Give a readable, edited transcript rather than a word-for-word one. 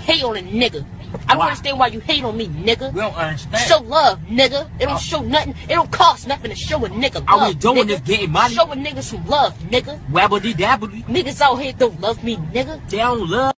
hate on a nigga. I don't understand why you hate on me, nigga. We don't understand. Show love, nigga. It don't show nothing. It don't cost nothing to show a nigga love. Are we doing nigga. this getting money? Show a nigga some love, nigga. Wabble Dee Dabble Dee. Niggas out here don't love me, nigga. They don't love.